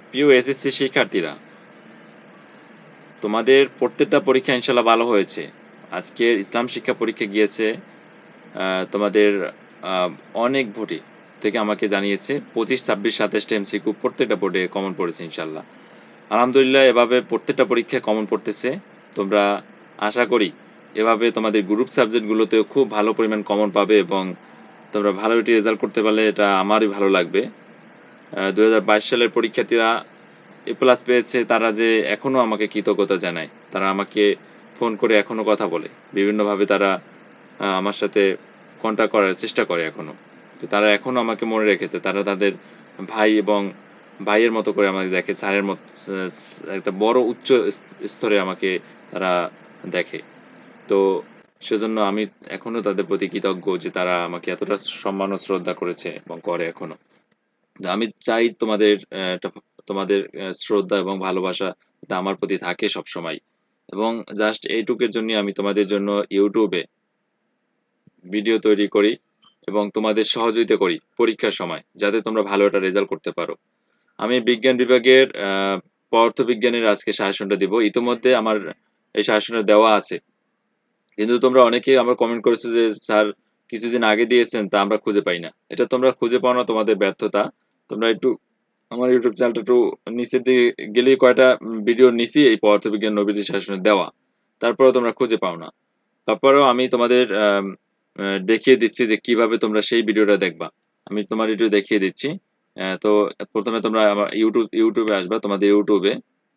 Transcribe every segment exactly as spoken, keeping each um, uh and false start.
প্রিয় এসএসসি শিক্ষার্থীরা, তোমাদের প্রত্যেকটা পরীক্ষা ইনশাল্লাহ ভালো হয়েছে। আজকে ইসলাম শিক্ষা পরীক্ষা গিয়েছে, আহ, তোমাদের আহ, অনেক ভোটে থেকে আমাকে জানিয়েছে পঁচিশ ছাব্বিশ সাতাশটা এমসিকিউ প্রত্যেকটা বোর্ডে কমন পড়েছে ইনশাল্লাহ। আলহামদুলিল্লাহ, এভাবে প্রত্যেকটা পরীক্ষায় কমন পড়তেছে। তোমরা আশা করি এভাবে তোমাদের গ্রুপ সাবজেক্টগুলোতেও খুব ভালো পরিমাণ কমন পাবে এবং তোমরা ভালো একটি রেজাল্ট করতে পারলে এটা আমারই ভালো লাগবে। দু হাজার বাইশ সালের পরীক্ষার্থীরা এ প্লাস পেয়েছে, তারা যে এখনো আমাকে কৃতজ্ঞতা জানায়, তারা আমাকে ফোন করে এখনো কথা বলে, বিভিন্নভাবে তারা আহ, আমার সাথে কন্ট্যাক্ট করার চেষ্টা করে এখনো। তো তারা এখনো আমাকে মনে রেখেছে, তারা তাদের ভাই এবং ভাইয়ের মতো করে আমাকে দেখে, স্যারের মতো একটা বড় উচ্চ স্তরে আমাকে তারা দেখে। তো সেজন্য আমি এখনো তাদের প্রতি কৃতজ্ঞ যে তারা আমাকে এতটা সম্মান ও শ্রদ্ধা করেছে এবং করে এখনো। আমি চাই তোমাদের আহ, একটা তোমাদের আহ, শ্রদ্ধা এবং ভালোবাসা যাতে আমার প্রতি থাকে সব সময়। এবং জাস্ট এইটুকের জন্য আমি তোমাদের জন্য ইউটিউবে ভিডিও তৈরি করি এবং তোমাদের সহযোগিতা করি পরীক্ষার সময়, যাতে তোমরা ভালো একটা রেজাল্ট করতে পারো। আমি বিজ্ঞান বিভাগের আহ, পদার্থবিজ্ঞানের আজকে সাজেশনটা দিব। ইতিমধ্যে আমার এই সাজেশনটা দেওয়া আছে, কিন্তু তোমরা অনেকেই আমার কমেন্ট করেছো যে স্যার কিছুদিন আগে দিয়েছেন, তা আমরা খুঁজে পাই না। এটা তোমরা খুঁজে পাও না, তোমাদের ব্যর্থতা। তোমরা একটু আমার ইউটিউব চ্যানেলটা একটু নিচের দিকে গেলেই কয়টা ভিডিও নিছি এই পদার্থবিজ্ঞান নবীজি শাসনে দেওয়া, তারপরেও তোমরা খুঁজে পাও না। তারপরেও আমি তোমাদের আম, আহ, দেখিয়ে দিচ্ছি যে কিভাবে তোমরা সেই ভিডিওটা দেখবা। আমি তোমার একটু দেখিয়ে দিচ্ছি। আহ, তো প্রথমে তোমরা আমার ইউটিউব ইউটিউবে আসবা। তোমাদের ইউটিউবে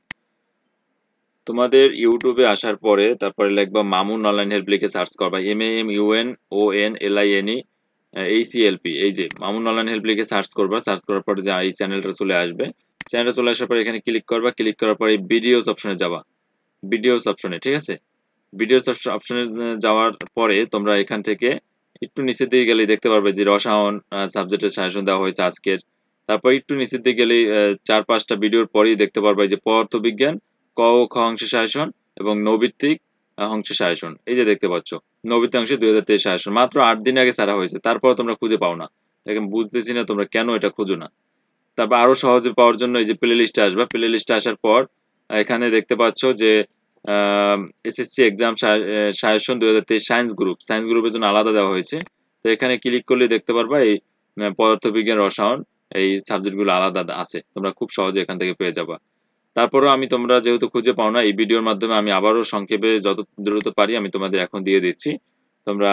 তোমাদের ইউটিউবে আসার পরে তারপরে লিখবা মামুন অনলাইন হেল্প লিখে সার্চ করবা। M A M U N O N L I N E এই সি এল পি, এই যে মামুন অনলাইন হেল্প লিখে সার্চ করবা। সার্চ করার পরে যে এই চ্যানেলটা চলে আসবে, চ্যানেলটা চলে আসার পরে এখানে ক্লিক করবা। ক্লিক করার পরে ভিডিওস অপশনে যাবা। ভিডিওস অপশনে, ঠিক আছে? ভিডিওস অপশনে যাওয়ার পরে তোমরা এখান থেকে একটু নিচের দিকে গেলেই দেখতে পারবে যে রসায়ন সাবজেক্টের সাজেশন দেওয়া হয়েছে আজকের। তারপর একটু নিচের দিকে গেলেই আহ, চার পাঁচটা ভিডিওর পরেই দেখতে পারবে যে পদার্থবিজ্ঞান ক ও খ অংশের সাজেশন এবং নৈর্ব্যক্তিক আহ, অংশের সাজেশন। এই যে দেখতে পাচ্ছ, নৈর্ব্যক্তিক অংশে দুই হাজার তেইশ সাজেশন মাত্র আট দিন আগে ছাড়া হয়েছে, তারপর তোমরা খুঁজে পাও না। দেখেন, বুঝতেছি না তোমরা কেন এটা খুঁজো না। তারপর আরো সহজে পাওয়ার জন্য এই যে প্লে লিস্টে আসবা। প্লে লিস্টে আসার পর এখানে দেখতে পাচ্ছ যে এসএসসি এক্সাম সাজেশন দুই হাজার তেইশ সায়েন্স গ্রুপ, সায়েন্স গ্রুপের জন্য আলাদা দেওয়া হয়েছে। তো এখানে ক্লিক করলে দেখতে পারবা এই আহ, পদার্থবিজ্ঞান রসায়ন এই সাবজেক্টগুলো আলাদা আছে, তোমরা খুব সহজে এখান থেকে পেয়ে যাবা। তারপরেও আমি, তোমরা যেহেতু খুঁজে পাও না, এই ভিডিওর মাধ্যমে আমি আবারও সংক্ষেপে যত দ্রুত পারি আমি তোমাদের এখন দিয়ে দিচ্ছি। তোমরা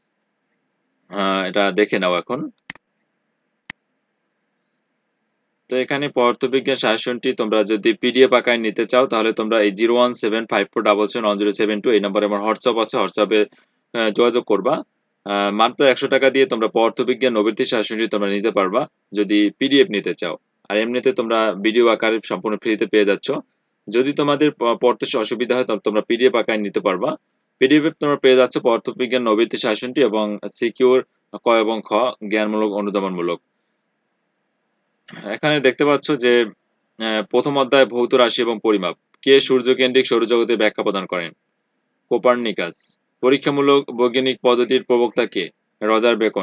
আহ, এটা দেখে নাও এখন। তো এখানে পদার্থবিজ্ঞান সাজেশনটি তোমরা যদি পিডিএফ আকারে নিতে চাও, তাহলে তোমরা এই zero one seven five four double seven one zero seven two এই নম্বরে আমার হোয়াটসঅ্যাপ আছে, হোয়াটসঅ্যাপে যোগাযোগ করবা। আহ, মাত্র একশো টাকা দিয়ে তোমরা পদার্থবিজ্ঞান নৈর্ব্যক্তিক সাজেশনটি তোমরা নিতে পারবা যদি পিডিএফ নিতে চাও। আর এমনিতে তোমরা ভিডিও আকারে সম্পূর্ণ ফ্রিতে পেয়ে যাচ্ছ। যদি তোমাদের প- পড়তে অসুবিধা হয় তাহলে তোমরা পিডিএফ আকারে নিতে পারবা। পিডিএফ তোমরা পেয়ে যাচ্ছ পদার্থবিজ্ঞান নৈর্ব্যক্তিক সাজেশনটি এবং সিকিউর ক এবং খ জ্ঞানমূলক অনুধাবনমূলক। এখানে দেখতে পাচ্ছ যে আহ, প্রথম অধ্যায় ভৌত রাশি এবং পরিমাপ। কে সূর্যকেন্দ্রিক সৌরজগতের ব্যাখ্যা প্রদান করেন? কোপার্নিকাস। পরীক্ষামূলক বৈজ্ঞানিক পদ্ধতির প্রবক্তা কে? Roger beacon.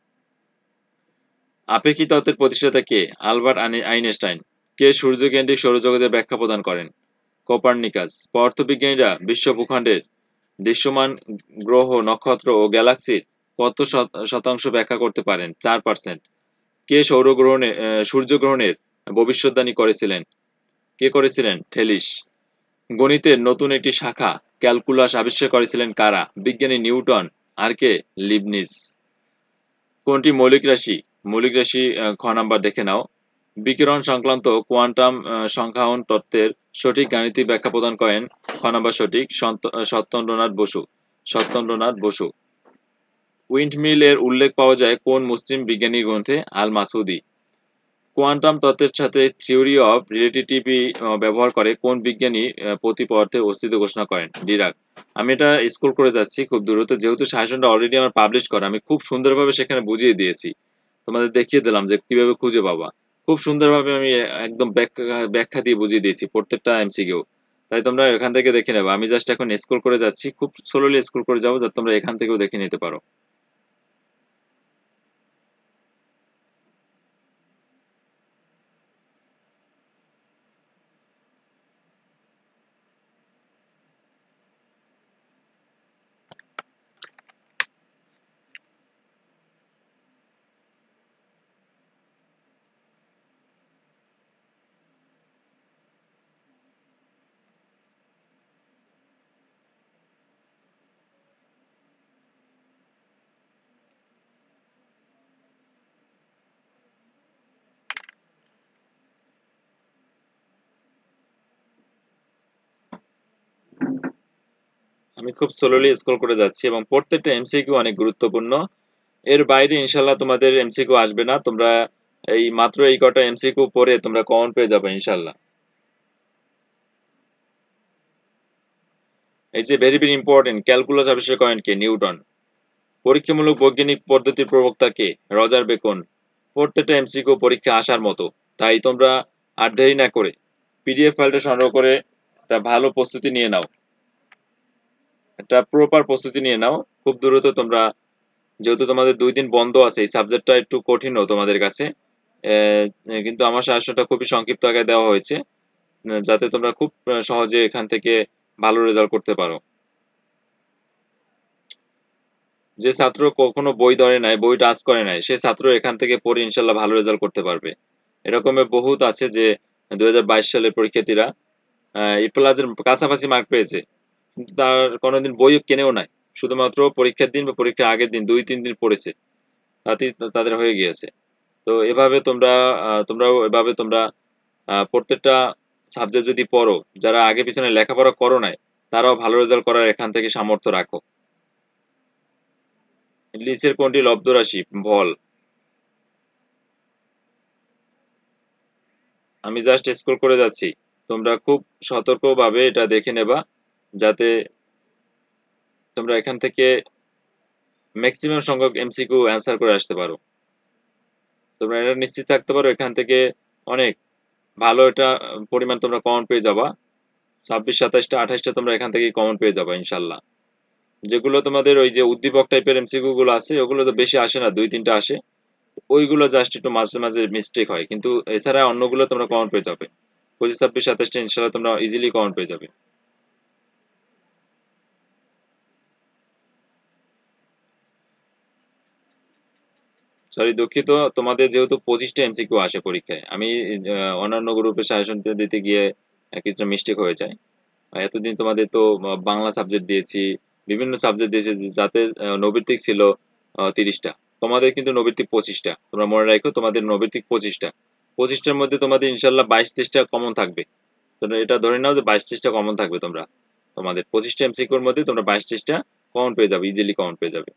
আপেক্ষিক তত্ত্বের প্রতিষ্ঠাতা কে? আলবার্ট আইন- আইনস্টাইন। কে সূর্যকেন্দ্রিক সৌরজগতের ব্যাখ্যা প্রদান করেন? কোপার্নিকাস। পদার্থবিজ্ঞানীরা বিশ্ব ভূখণ্ডের দৃশ্যমান গ্রহ, নক্ষত্র ও গ্যালাক্সির কত শত- শতাংশ ব্যাখ্যা করতে পারেন? চার পার্সেন্ট। কে সৌরগ্রহণে আহ, সূর্যগ্রহণের ভবিষ্যদ্বাণী করেছিলেন? কে করেছিলেন? থেলিস। গণিতের নতুন একটি শাখা ক্যালকুলাস আবিষ্কার করেছিলেন কারা? বিজ্ঞানী নিউটন। আর কে? লিবনিজ। কোনটি মৌলিক রাশি? মৌলিক রাশি আহ, খ নাম্বার দেখে নাও। বিকিরণ সংক্রান্ত কোয়ান্টাম আহ, সংখ্যায়ন তত্ত্বের সঠিক গাণিতিক ব্যাখ্যা প্রদান করেন? খ নাম্বার সঠিক, সন্ত- আহ, সত্যেন্দ্রনাথ বসু। সত্যেন্দ্রনাথ বসু। উইন্ডমিল এর উল্লেখ পাওয়া যায় কোন মুসলিম বিজ্ঞানীর গ্রন্থে? আল মাসুদি। কোয়ান্টাম তত্ত্বের সাথে থিওরি অফ রিলেটিভিটি ব্যবহার করে কোন বিজ্ঞানী আহ, প্রতি পদার্থের অস্তিত্ব ঘোষণা করেন? ডিরাক। আমি এটা স্ক্রল করে যাচ্ছি খুব দ্রুত, যেহেতু সাজেশনটা অলরেডি আমার পাবলিশ করা, আমি খুব সুন্দরভাবে সেখানে বুঝিয়ে দিয়েছি। তোমাদের দেখিয়ে দিলাম যে কিভাবে খুঁজে পাবা। খুব সুন্দরভাবে আমি একদম ব্যাখ্যা ব্যাখ্যা দিয়ে বুঝিয়ে দিয়েছি প্রত্যেকটা এমসিকিউ। তাই তোমরা এখান থেকে দেখে নেবে। আমি জাস্ট এখন স্ক্রল করে যাচ্ছি, খুব স্লোলি স্ক্রল করে যাবো যাতে তোমরা এখান থেকেও দেখে নিতে পারো। আমি খুব স্লোলি স্ক্রল করে যাচ্ছি এবং প্রত্যেকটা এমসিকিউ অনেক গুরুত্বপূর্ণ। এর বাইরে ইনশাল্লাহ তোমাদের এমসিকিউ আসবে না। তোমরা এই মাত্র এই কটা এমসিকিউ পড়ে তোমরা কমন পেয়ে যাবে ইনশাল্লাহ। এই যে ভেরি ভেরি ইম্পর্টেন্ট, ক্যালকুলাস আবিষ্কার করেন কে? নিউটন। পরীক্ষামূলক বৈজ্ঞানিক পদ্ধতির প্রবক্তা কে? Roger Bacon. প্রত্যেকটা এমসিকিউ পরীক্ষা আসার মতো, তাই তোমরা আর দেরি না করে পিডিএফ ফাইলটা সংগ্রহ করে একটা ভালো প্রস্তুতি নিয়ে নাও, একটা প্রপার প্রস্তুতি নিয়ে নাও। খুব দ্রুত তোমরা, যেহেতু তোমাদের দুই দিন বন্ধ আছে, এই সাবজেক্টটা একটু কঠিনও তোমাদের কাছে, আহ, কিন্তু আমার সাজেশনটা খুবই সংক্ষিপ্ত আকারে দেওয়া হয়েছে, আহ, যাতে তোমরা খুব আহ, সহজে এখান থেকে ভালো রেজাল্ট করতে পারো। যে ছাত্র কখনো বই ধরে নাই, বই টাচ করে নাই, সে ছাত্র এখান থেকে পড়ে ইনশাল্লাহ ভালো রেজাল্ট করতে পারবে। এরকমের বহুত আছে যে দুই হাজার বাইশ সালের পরীক্ষার্থীরা এ প্লাসের কাছাকাছি মার্ক পেয়েছে, কিন্তু তার কোনোদিন বইও কেনেও নাই, শুধুমাত্র পরীক্ষার দিন বা পরীক্ষার আগের দিন দুই তিন দিন পড়েছে, তাতেই তাদের হয়ে গিয়েছে। তো এভাবে তোমরা আহ, তোমরাও এভাবে তোমরা আহ, প্রত্যেকটা সাবজেক্ট যদি পড়ো, যারা আগে পিছনে লেখাপড়া করো নাই, তারাও ভালো রেজাল্ট করার এখান থেকে সামর্থ্য রাখো। লিসের কোনটি লব্ধ রাশি? ভল। আমি জাস্ট স্ক্রল করে যাচ্ছি, তোমরা খুব সতর্কভাবে এটা দেখে নেবা, যাতে তোমরা এখান থেকে ম্যাক্সিমাম সংখ্যক এমসিকিউ অ্যান্সার করে আসতে পারো। তোমরা এটা নিশ্চিত থাকতে পারো এখান থেকে অনেক ভালো এটা পরিমাণ তোমরা কমন পেয়ে যাবা। ছাব্বিশ সাতাশটা আঠাশটা তোমরা এখান থেকে কমন পেয়ে যাবা ইনশাল্লাহ। যেগুলো তোমাদের ওই যে উদ্দীপক টাইপের এমসিকিউ গুলো আছে, ওগুলো তো বেশি আসে না, দুই তিনটা আসে, ওইগুলো জাস্ট একটু মাঝে মাঝে মিস্টেক হয়, কিন্তু এছাড়া অন্যগুলো তোমরা কমন পেয়ে যাবে। পঁচিশ ছাব্বিশ সাতাশটা ইনশাল্লাহ তোমরা ইজিলি কমন পেয়ে যাবে। সরি দুঃখিত, তোমাদের যেহেতু পঁচিশটা এমসিকিউ আসে পরীক্ষায়, আমি আহ, অন্যান্য গ্রুপে সাজেশন দিতে গিয়ে আহ, কিছুটা মিস্টেক হয়ে যায়। আহ, এতদিন তোমাদের তো আহ, বাংলা সাবজেক্ট দিয়েছি, বিভিন্ন সাবজেক্ট দিয়েছি, যে- যাতে আহ, নৈর্ব্যক্তিক ছিল তিরিশটা, তোমাদের কিন্তু নৈর্ব্যক্তিক পঁচিশটা। তোমরা মনে রাখো তোমাদের নৈর্ব্যক্তিক পঁচিশটা, পঁচিশটার মধ্যে তোমাদের ইনশাল্লাহ বাইশ তেইশটা কমন থাকবে। তোমরা এটা ধরে নাও যে বাইশ তেইশটা কমন থাকবে, তোমরা তোমাদের পঁচিশটা এমসিকিউর মধ্যে তোমরা বাইশ তেইশটা কমন পেয়ে যাবে, ইজিলি কমন পেয়ে যাবে।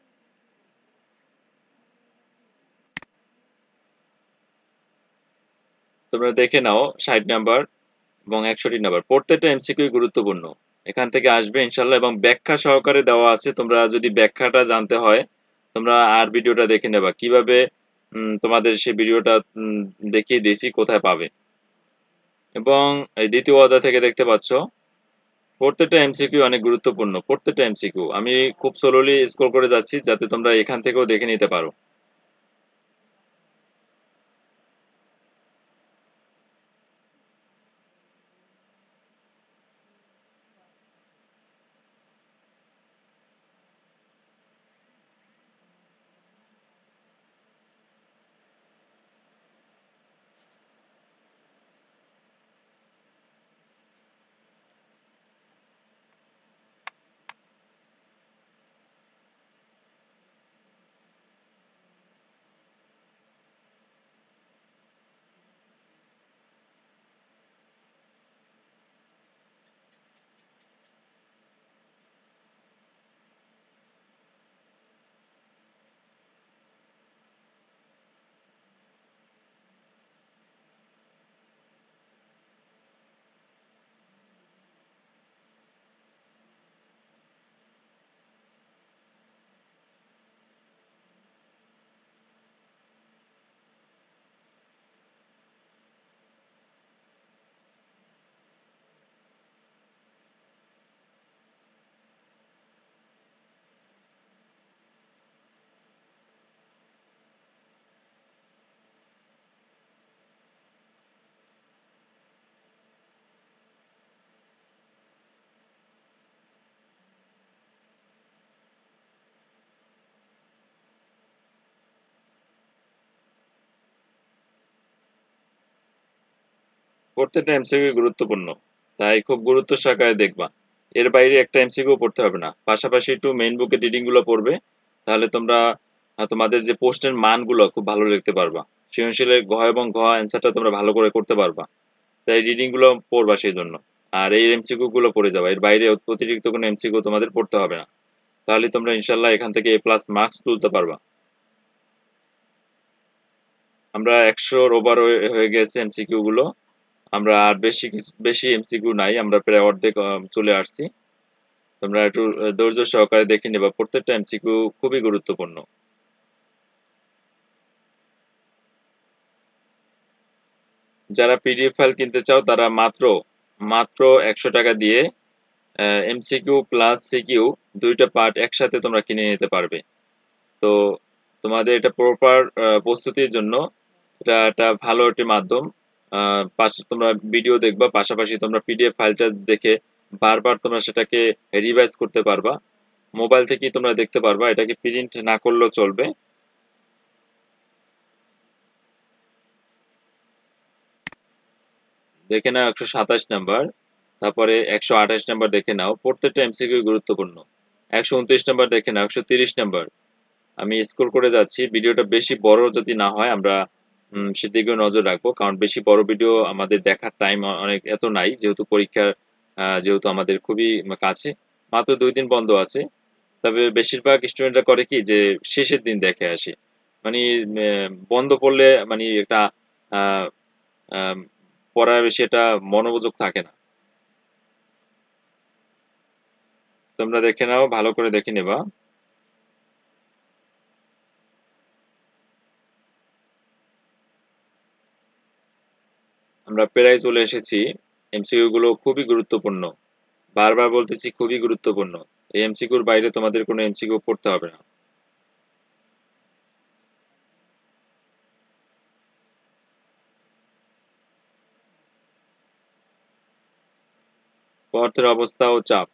তোমরা দেখে নাও ষাট নাম্বার এবং একষট্টি নাম্বার, প্রত্যেকটা এমসিকিউ গুরুত্বপূর্ণ, এখান থেকে আসবে ইনশাল্লাহ, এবং ব্যাখ্যা সহকারে দেওয়া আছে। তোমরা যদি ব্যাখ্যাটা জানতে হয়, তোমরা আর ভিডিওটা দেখে নেবা কিভাবে, উম, তোমাদের সেই ভিডিওটা উম, দেখিয়ে দিয়েছি কোথায় পাবে। এবং এই দ্বিতীয় অধ্যায় থেকে দেখতে পাচ্ছ প্রত্যেকটা এমসিকিউ অনেক গুরুত্বপূর্ণ, প্রত্যেকটা এমসিকিউ। আমি খুব স্লোলি স্ক্রল করে যাচ্ছি যাতে তোমরা এখান থেকেও দেখে নিতে পারো। প্রত্যেকটা এমসিকিউ গুরুত্বপূর্ণ, তাই খুব গুরুত্ব সহকারে দেখবা। এর বাইরে একটা এমসিকিউ পড়তে হবে না, পাশাপাশি একটু মেইন বুকের রিডিং গুলো পড়বে, তাহলে তোমরা আহ, তোমাদের যে পোস্টের মানগুলো খুব ভালো লিখতে পারবা। সৃজনশীলের ঘ এবং ঘ অ্যান্সারটা তোমরা ভালো করে করতে পারবা, তাই রিডিং গুলো পড়বা সেই জন্য। আর এই এমসিকিউ গুলো পড়ে যাবে, এর বাইরে অতিরিক্ত কোনো এমসিকিউ তোমাদের পড়তে হবে না, তাহলে তোমরা ইনশাল্লাহ এখান থেকে এ প্লাস মার্কস তুলতে পারবা। আমরা একশোর ওভার হয়ে গেছে এমসিকিউ গুলো, আমরা আর বেশি কিছু বেশি এমসিকিউ নাই, আমরা প্রায় অর্ধেক আহ, চলে আসছি। তোমরা একটু আহ, ধৈর্য সহকারে দেখে নেবা, প্রত্যেকটা এমসিকিউ খুবই গুরুত্বপূর্ণ। যারা পিডিএফ ফাইল কিনতে চাও তারা মাত্র মাত্র একশো টাকা দিয়ে এমসিকিউ প্লাস সিকিউ দুইটা পার্ট একসাথে তোমরা কিনে নিতে পারবে। তো তোমাদের এটা প্রপার প্রস্তুতির জন্য এটা একটা ভালো একটি মাধ্যম। আহ, পাশে তোমরা ভিডিও দেখবা, পাশাপাশি তোমরা পিডিএফ ফাইলটা দেখে বারবার তোমরা সেটাকে রিভাইজ করতে পারবা। মোবাইল থেকেই তোমরা দেখতে পারবা, এটাকে প্রিন্ট না করলেও চলবে। দেখে নাও একশো সাতাশ নাম্বার, তারপরে একশো আঠাশ নাম্বার দেখে নাও, প্রত্যেকটা এমসিকিউ গুরুত্বপূর্ণ। একশো উনত্রিশ নাম্বার দেখে নাও, একশো তিরিশ নাম্বার। আমি স্ক্রল করে যাচ্ছি, ভিডিওটা বেশি বড় যদি না হয় আমরা উম, সেদিকেও নজর রাখবো, কারণ বেশি বড় ভিডিও আমাদের দেখার টাইম অনেক এত নাই, যেহেতু পরীক্ষার আহ, যেহেতু আমাদের খুবই কাছে, মাত্র দুই দিন বন্ধ আছে। তবে বেশিরভাগ স্টুডেন্টরা করে কি যে শেষের দিন দেখে আসে, মানে আহ, বন্ধ পড়লে মানে একটা আহ, আহ, পড়ার বেশি একটা মনোযোগ থাকে না। তোমরা দেখে নাও, ভালো করে দেখে নেবা। আমরা প্রায় চলে এসেছি। এমসিকিউ গুলো খুবই গুরুত্বপূর্ণ, বারবার বলতেছি খুবই গুরুত্বপূর্ণ। এই এমসিকিউর বাইরে তোমাদের কোনো এমসিকিউ পড়তে হবে না। অর্থের অবস্থা ও চাপ।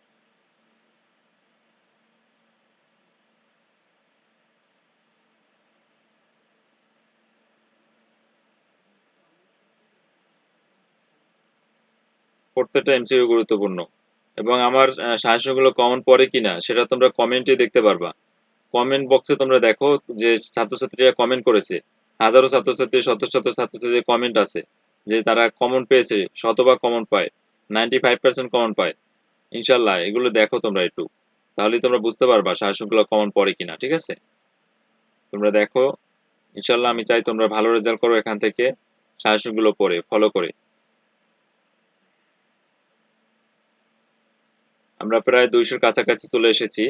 প্রত্যেকটা এমসিকিউ গুরুত্বপূর্ণ, এবং আমার সাজেশনগুলো কমন পড়ে কিনা সেটা তোমরা কমেন্টে দেখতে পারবা। কমেন্ট বক্সে তোমরা দেখো যে ছাত্রছাত্রীরা কমেন্ট করেছে, হাজারো ছাত্রছাত্রী শত শত ছাত্রছাত্রীদের কমেন্ট আছে যে তারা কমন পেয়েছে, শতভাগ কমন পায়, নাইনটি ফাইভ পার্সেন্ট কমন পায়। ইনশাল্লাহ এগুলো দেখো তোমরা একটু, তাহলেই তোমরা বুঝতে পারবা সাজেশনগুলো কমন পড়ে কিনা। ঠিক আছে, তোমরা দেখো। ইনশাল্লাহ আমি চাই তোমরা ভালো রেজাল্ট করো এখান থেকে, সাজেশনগুলো পড়ে ফলো করে। আমরা প্রায় দুইশোর কাছাকাছি চলে এসেছি।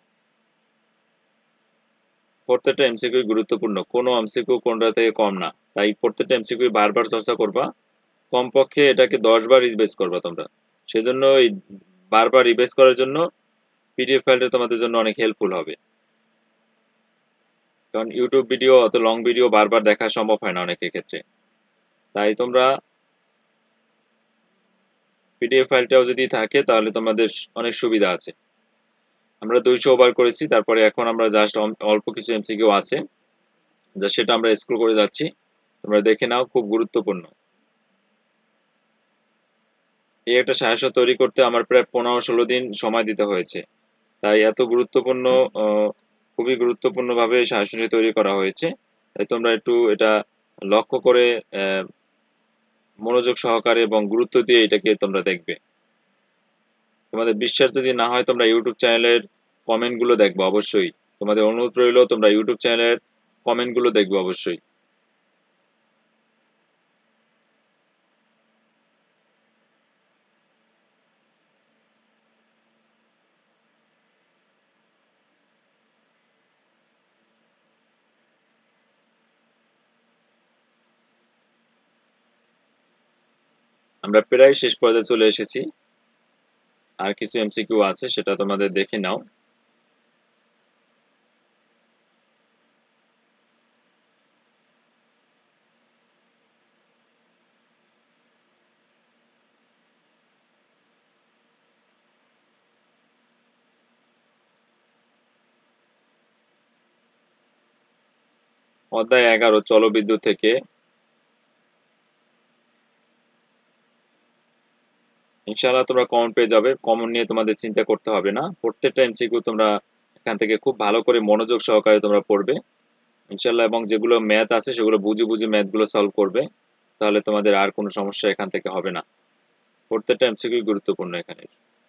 প্রত্যেকটা এমসিকিউ গুরুত্বপূর্ণ, কোনো এমসিকিউ কোনটা থেকে কম না, তাই প্রত্যেকটা এমসিকিউ বারবার চর্চা করবা। কমপক্ষে এটাকে দশ বার রিভাইজ করবা তোমরা। সেজন্য এই বারবার রিভাইজ করার জন্য পিডিএফ ফাইলটা তোমাদের জন্য অনেক হেল্পফুল হবে, কারণ ইউটিউব ভিডিও অত লং ভিডিও বারবার দেখা সম্ভব হয় না অনেকের ক্ষেত্রে। তাই তোমরা পিডিএফ ফাইলটাও যদি থাকে তাহলে তোমাদের অনেক সুবিধা আছে। আমরা দুইশো ওভার করেছি, তারপরে এখন আমরা জাস্ট অল্প কিছু এমসিকিউ আছে, যা সেটা আমরা স্ক্রল করে যাচ্ছি, তোমরা দেখে নাও, খুব গুরুত্বপূর্ণ। এই একটা সাজেশন তৈরি করতে আমার প্রায় পনেরো ষোলো দিন সময় দিতে হয়েছে। তাই এত গুরুত্বপূর্ণ, আহ, খুবই গুরুত্বপূর্ণভাবে এই সাজেশনটি তৈরি করা হয়েছে। তাই তোমরা একটু এটা লক্ষ্য করে আহ, মনোযোগ সহকারে এবং গুরুত্ব দিয়ে এটাকে তোমরা দেখবে। তোমাদের বিশ্বাস যদি না হয় তোমরা ইউটিউব চ্যানেলের কমেন্টগুলো দেখবে অবশ্যই, তোমাদের অনুরোধ রইল তোমরা ইউটিউব চ্যানেলের কমেন্টগুলো দেখবে অবশ্যই। আমরা প্রায় শেষ পর্যায়ে চলে এসেছি, আর কিছু এমসিকিউ আছে সেটা তোমাদের দেখে নাও। অধ্যায় এগারো জলবিদ্যুৎ থেকে। ইনশাআল্লাহ তোমরা কমন পেয়ে যাবে, কমন নিয়ে তোমাদের চিন্তা করতে হবে না। প্রত্যেকটা এমসিকিউ তোমরা এখান থেকে খুব ভালো করে মনোযোগ সহকারে তোমরা পড়বে ইনশাআল্লাহ, এবং যেগুলো ম্যাথ আছে সেগুলো বুঝে বুঝে ম্যাথগুলো সলভ করবে, তাহলে তোমাদের আর কোনো সমস্যা এখান থেকে হবে না। প্রত্যেকটা এমসিকিউ গুরুত্বপূর্ণ এখানে।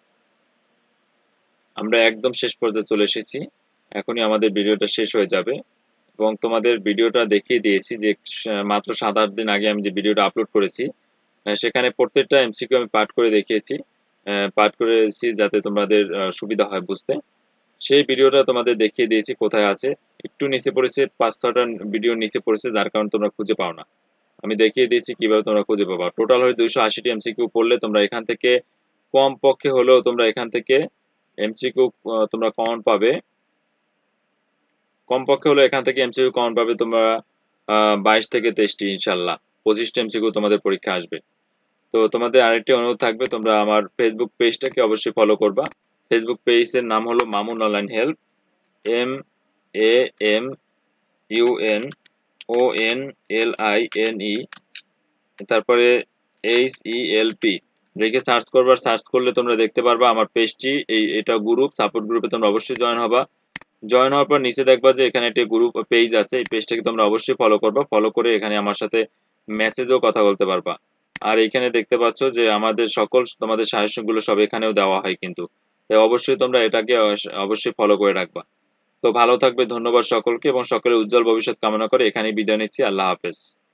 আমরা একদম শেষ পর্যায়ে চলে এসেছি, এখনই আমাদের ভিডিওটা শেষ হয়ে যাবে এবং তোমাদের ভিডিওটা দেখিয়ে দিয়েছি যে মাত্র সাত আট দিন আগে আমি যে ভিডিওটা আপলোড করেছি সেখানে প্রত্যেকটা এমসিকিউ আমি পাঠ করে দেখিয়েছি, পাঠ করেছি যাতে তোমাদের সুবিধা হয় বুঝতে। সেই ভিডিওটা তোমাদের দেখিয়ে দিয়েছি কোথায় আছে, একটু নিচে পড়েছে, পাঁচ ছটা ভিডিও নিচে পড়েছে, যার কারণে তোমরা খুঁজে পাও না। আমি দেখিয়ে দিয়েছি কিভাবে তোমরা খুঁজে পাবা। টোটাল হয়ে দুইশো আশিটি এমসিকিউ পড়লে তোমরা এখান থেকে কম পক্ষে হলেও তোমরা এখান থেকে এমসিকিউ তোমরা কমন পাবে, কমপক্ষে হলো এখান থেকে এমসিকিউ কমন পাবে তোমরা বাইশ থেকে তেইশটি, ইনশাল্লাহ পঁচিশটি এমসিকিউ তোমাদের পরীক্ষা আসবে। তো তোমাদের আরেকটি অনুরোধ থাকবে, তোমরা আমার ফেসবুক পেজটাকে অবশ্যই ফলো করবা। ফেসবুক পেজের নাম হলো Mamun online help, M A M U N O N L I N E, তারপরে এইচ ই এল পি দেখে সার্চ করবার, সার্চ করলে তোমরা দেখতে পারবা আমার পেজটি। এই এটা গ্রুপ, সাপোর্ট গ্রুপে তোমরা অবশ্যই জয়েন হবা। জয়েন হওয়ার পর নিচে দেখবা যে এখানে একটি গ্রুপ পেজ আছে, এই পেজটাকে তোমরা অবশ্যই ফলো করবা। ফলো করে এখানে আমার সাথে মেসেজেও কথা বলতে পারবা। আর এখানে দেখতে পাচ্ছ যে আমাদের সকল তোমাদের সাজেশনগুলো সব এখানেও দেওয়া হয় কিন্তু, তাই অবশ্যই তোমরা এটাকে অবশ্যই ফলো করে রাখবা। তো ভালো থাকবে, ধন্যবাদ সকলকে এবং সকলের উজ্জ্বল ভবিষ্যৎ কামনা করে এখানেই বিদায় নিচ্ছি। আল্লাহ হাফেজ।